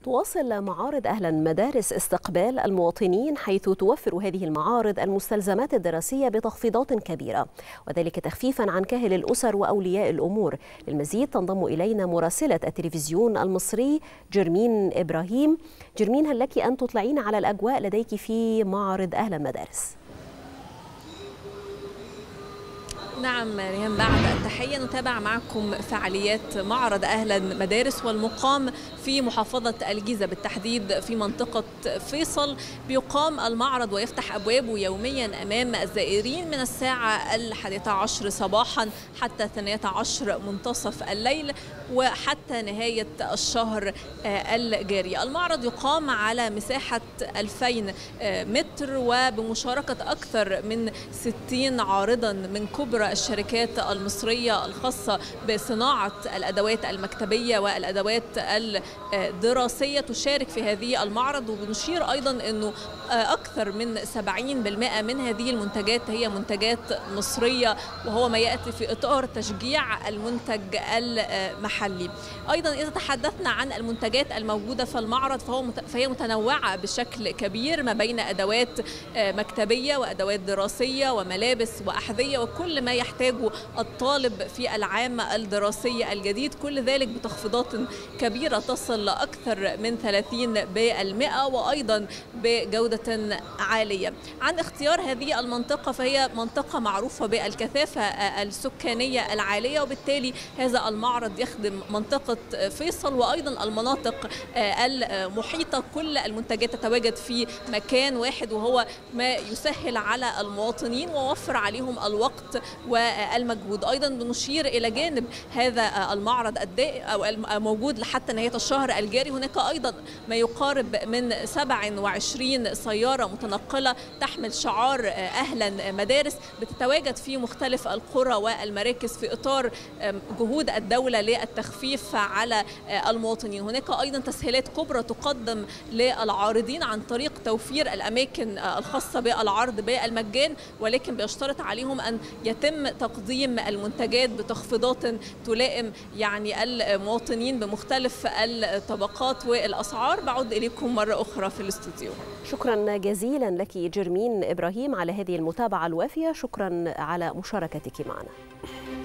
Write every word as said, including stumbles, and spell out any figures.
تواصل معارض أهلا مدارس استقبال المواطنين، حيث توفر هذه المعارض المستلزمات الدراسية بتخفيضات كبيرة، وذلك تخفيفا عن كاهل الأسر وأولياء الأمور. للمزيد تنضم إلينا مراسلة التلفزيون المصري جرمين إبراهيم. جرمين، هل لك أن تطلعين على الأجواء لديك في معرض أهلا مدارس؟ نعم ريهام، بعد التحية نتابع معكم فعاليات معرض أهلا مدارس والمقام في محافظة الجيزة، بالتحديد في منطقة فيصل. بيقام المعرض ويفتح أبوابه يوميا أمام الزائرين من الساعة الحادية عشر صباحا حتى الثانية عشر منتصف الليل وحتى نهاية الشهر الجاري. المعرض يقام على مساحة ألفين متر وبمشاركة أكثر من ستين عارضا من كبرى الشركات المصرية الخاصة بصناعة الأدوات المكتبية والأدوات الدراسية تشارك في هذه المعرض. وبنشير أيضا أنه أكثر من سبعين بالمئة من هذه المنتجات هي منتجات مصرية، وهو ما يأتي في إطار تشجيع المنتج المحلي. أيضا إذا تحدثنا عن المنتجات الموجودة في المعرض فهو فهي متنوعة بشكل كبير، ما بين أدوات مكتبية وأدوات دراسية وملابس وأحذية وكل ما يحتاجه الطالب في العام الدراسي الجديد، كل ذلك بتخفيضات كبيرة تصل لأكثر من ثلاثين بالمئة وأيضا بجودة عالية. عن اختيار هذه المنطقة فهي منطقة معروفة بالكثافة السكانية العالية، وبالتالي هذا المعرض يخدم منطقة فيصل وأيضا المناطق المحيطة. كل المنتجات تتواجد في مكان واحد، وهو ما يسهل على المواطنين ووفر عليهم الوقت والمجهود. أيضا بنشير إلى جانب هذا المعرض أو موجود لحتى نهاية الشهر الجاري هناك أيضا ما يقارب من سبعة وعشرين سيارة متنقلة تحمل شعار أهلا مدارس، بتتواجد في مختلف القرى والمراكز في إطار جهود الدولة للتخفيف على المواطنين. هناك أيضا تسهيلات كبرى تقدم للعارضين عن طريق توفير الأماكن الخاصة بالعرض بالمجان، ولكن بيشترط عليهم أن يتم تقديم المنتجات بتخفيضات تلائم يعني المواطنين بمختلف الطبقات والأسعار. بعود إليكم مرة أخرى في الاستوديو. شكرا جزيلا لك جرمين إبراهيم على هذه المتابعة الوافية، شكرا على مشاركتك معنا.